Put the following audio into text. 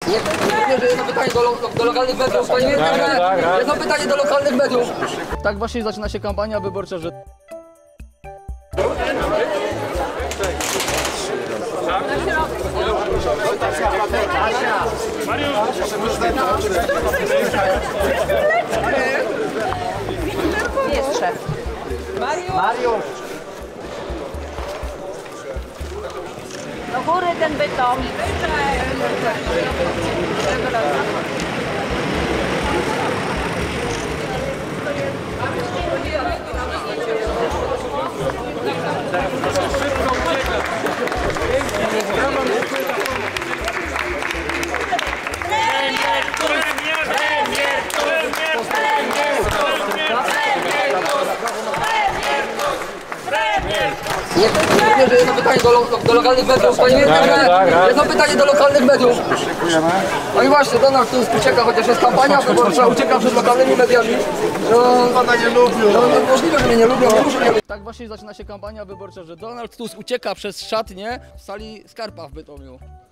Jedno pytanie do lokalnych mediów. Jedno pytanie do lokalnych mediów. Tak właśnie zaczyna się kampania wyborcza, że... Jest szef. Mariusz! Do góry ten beton. Jedno pytanie do lokalnych mediów. Jedno pytanie do lokalnych mediów. No i właśnie, Donald Tusk ucieka, chociaż jest kampania wyborcza, ucieka przed lokalnymi mediami. Pana nie lubią. No, możliwe, że mnie nie lubią, nie muszę nie lubić. Tak właśnie zaczyna się kampania wyborcza, że Donald Tusk ucieka przez szatnię w sali Skarpa w Bytomiu.